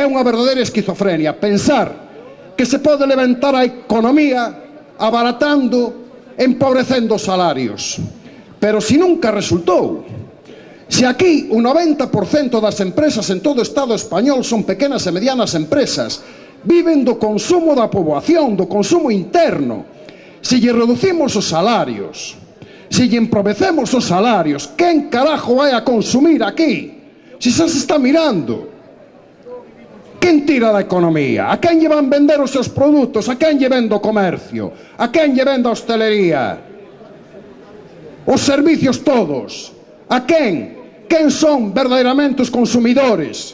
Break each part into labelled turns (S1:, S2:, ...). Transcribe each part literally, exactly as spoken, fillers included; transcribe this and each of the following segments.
S1: é unha verdadeira esquizofrenia pensar que se pode levantar a economía abaratando, empobrecendo os salarios. Pero si nunca resultou. Se aquí o noventa por cento das empresas en todo o Estado español son pequenas e medianas empresas, viven do consumo da poboación, do consumo interno. Se lle reducimos os salarios, se lle empobrecemos os salarios, quen carajo vai a consumir aquí? Se xa se está mirando. Quen tira da economía? A quen lle van vender os seus produtos? A quen lle vende o comercio? A quen lle vende a hostelería? Os servicios todos. A quen? Quen son verdadeiramente os consumidores?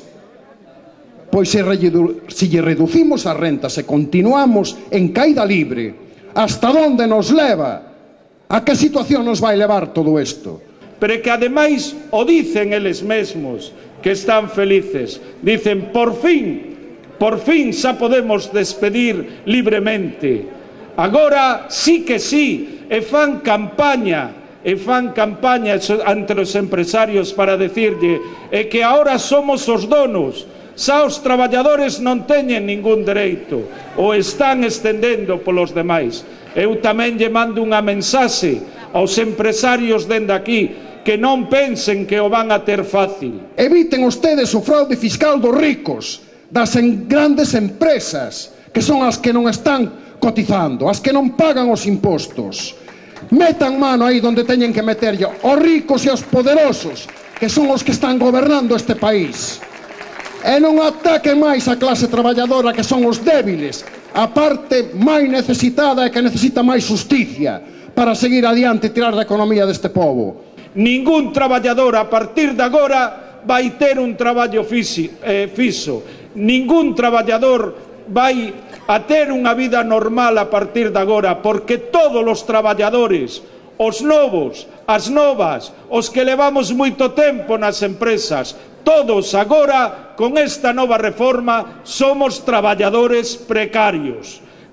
S1: Pois se, se lle reducimos as rentas e continuamos en caída libre, hasta onde nos leva? A que situación nos vai levar todo isto?
S2: Pero que ademais o dicen eles mesmos, que están felices. Dicen, por fin, por fin xa podemos despedir libremente. Agora sí que sí, e fan campaña, e fan campaña entre os empresarios para decirlle e que ahora somos os donos, xa os traballadores non teñen ningún dereito, o están estendendo polos demais. Eu tamén lle mando unha mensaxe aos empresarios dende aquí, que non pensen que o van a ter fácil.
S1: Eviten ustedes o fraude fiscal dos ricos, das grandes empresas, que son as que non están cotizando, as que non pagan os impostos. Metan mano aí donde teñen que meterlle, os ricos e os poderosos, que son os que están gobernando este país. E non ataquen máis a clase traballadora, que son os débiles, a parte máis necesitada e que necesita máis justicia para seguir adiante e tirar da economía deste povo.
S2: Ningún traballador a partir de agora vai ter un traballo fixo, eh, fixo. Ningún traballador vai a ter unha vida normal a partir de agora, porque todos os traballadores, os novos, as novas, os que levamos moito tempo nas empresas, todos agora, con esta nova reforma, somos traballadores precarios.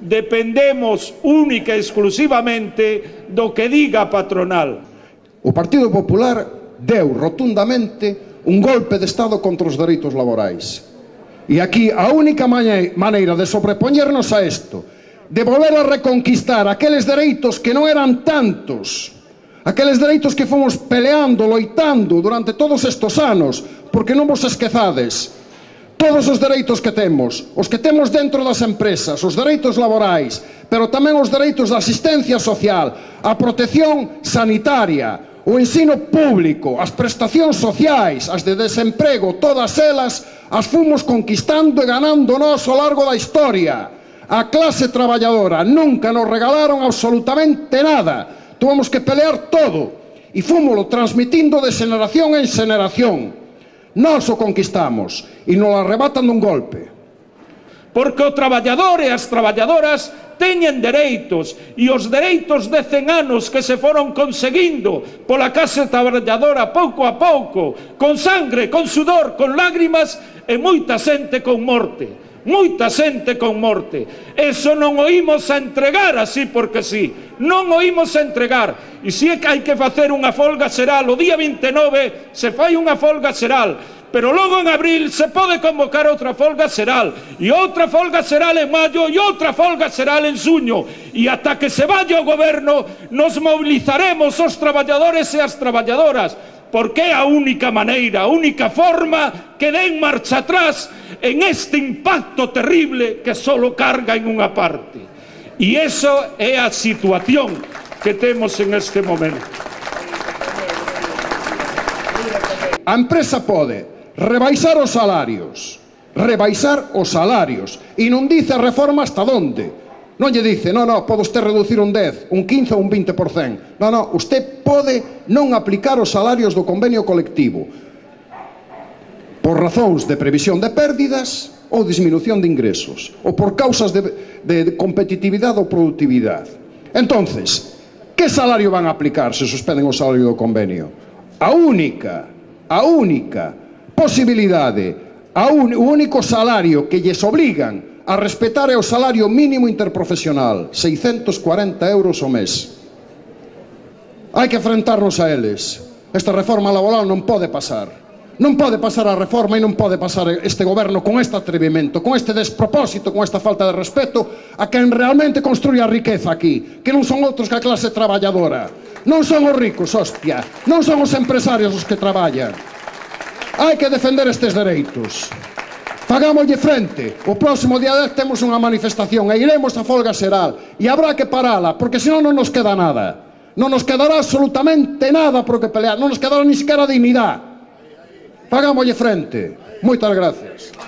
S2: Dependemos única e exclusivamente do que diga a patronal.
S1: O Partido Popular deu rotundamente un golpe de Estado contra os dereitos laborais. E aquí a única maneira de sobrepoñernos a isto, de volver a reconquistar aqueles dereitos que non eran tantos, aqueles dereitos que fomos peleando, loitando durante todos estes anos, porque non vos esquezades, todos os dereitos que temos, os que temos dentro das empresas, os dereitos laborais, pero tamén os dereitos da asistencia social, a protección sanitaria, o ensino público, as prestacións sociais, as de desemprego, todas elas as fomos conquistando e ganando nós ao largo da historia. A clase traballadora nunca nos regalaron absolutamente nada, tuvemos que pelear todo e fomoslo transmitindo de xeneración en xeneración. Nós o conquistamos e nos arrebatan dun golpe.
S2: Porque o traballador e as traballadoras teñen dereitos, e os dereitos de cen anos que se foron conseguindo pola clase traballadora pouco a pouco, con sangre, con sudor, con lágrimas, e moita xente con morte. Moita xente con morte. Eso non o imos a entregar así porque sí. Non o imos a entregar. E se hai que facer unha folga xeral, o día vinte e nove se fai unha folga xeral, pero logo en abril se pode convocar outra folga xeral, e outra folga xeral en maio, e outra folga xeral en xuño, e ata que se vaya o goberno nos mobilizaremos os traballadores e as traballadoras, porque é a única maneira, a única forma que den marcha atrás en este impacto terrible que solo carga en unha parte. E iso é a situación que temos en este momento.
S1: A empresa pode rebaixar os salarios, rebaixar os salarios, e non dice a reforma hasta onde. Non lle dice, non, non, pode usted reducir un dez, un quince ou un vinte por cento. Non, non, usted pode non aplicar os salarios do convenio colectivo por razóns de previsión de pérdidas ou disminución de ingresos, ou por causas de, de competitividade ou productividade. Entonces, que salario van a aplicar se suspenden o salario do convenio? A única, a única posibilidade, a un, o único salario que lles obligan a respetar é o salario mínimo interprofesional, seiscentos cuarenta euros ao mes. Hai que enfrentarnos a eles. Esta reforma laboral non pode pasar. Non pode pasar a reforma e non pode pasar este goberno con este atrevimento, con este despropósito, con esta falta de respeto a quen realmente construye a riqueza aquí, que non son outros que a clase traballadora. Non son os ricos, hostia, non son os empresarios os que traballan. Hai que defender estes dereitos. Fagámoslle frente. O próximo día dez temos unha manifestación e iremos a folga xeral e habrá que parala, porque senón non nos queda nada. Non nos quedará absolutamente nada por que pelear, non nos quedará ni siquiera dignidade. Fagámoslle frente. Moitas gracias.